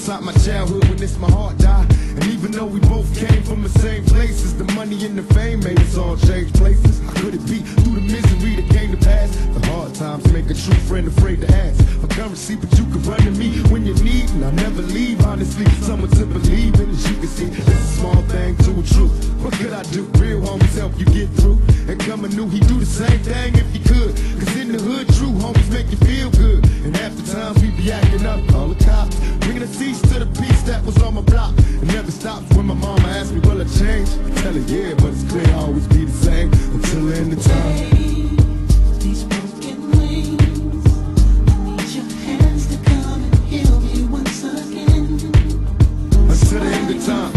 inside my childhood when it's my heart died. And even though we both came from the same places, the money and the fame made us all change places. How could it be through the misery that came to pass? The hard times make a true friend afraid to ask for currency, but you can run to me when you need, and I'll never leave. Honestly, someone to believe in. As you can see, it's a small thing to a truth. What could I do? Real homies help you get through. And coming new, he do the same thing if he could. Cause in the hood, true homies make you feel good. And half the times we be acting up, call the cops, bringing a cease to the peace that was on my block. It never stops when my mama asks me, will I change? I tell her, yeah, but it's clear I'll always be the same until the end of time. These broken wings, I need your hands to come and heal me once again. Until the end of time.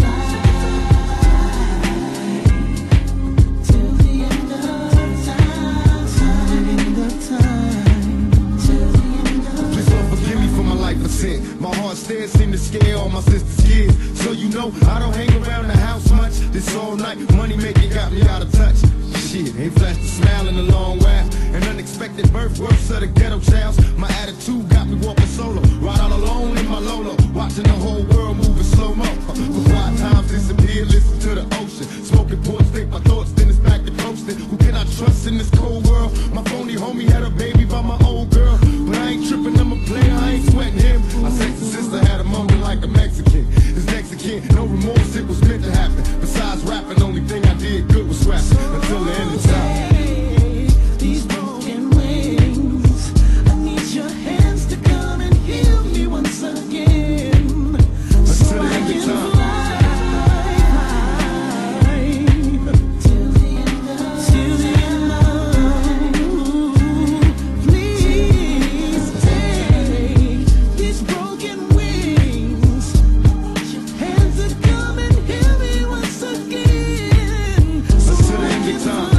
My heart still seem to scare all my sister's kids. So you know I don't hang around the house much. This all night money making got me out of touch. Shit, ain't flashed a smile in a long while. An unexpected birth, worse of the ghetto childs. My attitude got me walking solo, ride out alone in my Lolo, watching the whole world move in slow-mo. For 5 times disappear, listen to the ocean. Smoking ports, think my thoughts, then it's back to coasting. Who can I trust in this cold world? My phony homie had a baby by my old girl, but I ain't tripping, I'm a player, I ain't sweating him. My sexy sister had a moment like a Mexican. His Mexican, no remorse, it was meant to happen. Besides rapping, only thing I did good was rap until the end of time. These broken wings, I need your hands to come and heal me once again. So I can fly till the end of. Please take these broken wings. Your hands to come and heal me once again. So I can fly.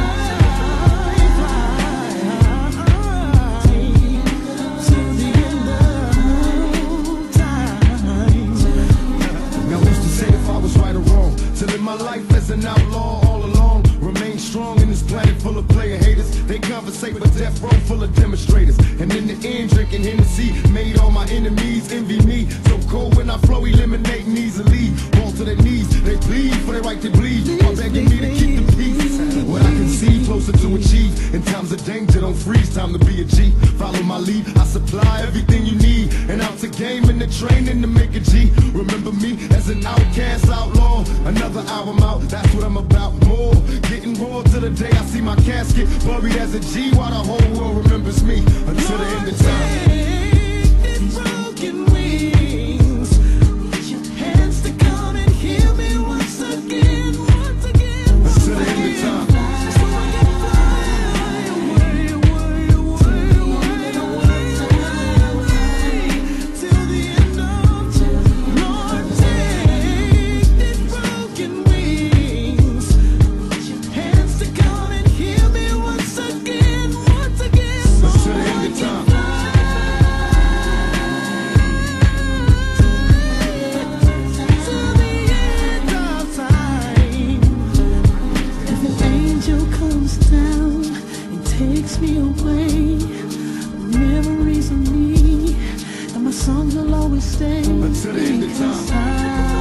My life as an outlaw all along, remain strong in this planet full of player haters. They conversate with death row full of demonstrators, and in the end drinking Hennessy made all my enemies envy me. So cold when I flow, eliminating easily. Fall to their knees, they plead for their right to bleed, while begging me to keep the peace. What I can see closer to achieve. In times of danger, don't freeze, time to be a G. Follow my lead, I supply everything you need, and out to game in the training to make a G. Remember me as an outcast outlaw. Another album out, that's what I'm about. More getting raw to the day I see my casket buried as a G, while the whole world remembers me until the end of time. These broken wings, need your hands to come and heal me once again, once again. Until the end of time. So I can fly away, away, away, away, away, away, till the end of time. Lord, take these broken wings, need your hands to come and heal me once again, once again. So Until the I end of can time. fly. Takes me away, memories of me, and my songs will always stay Until the end of time. inside.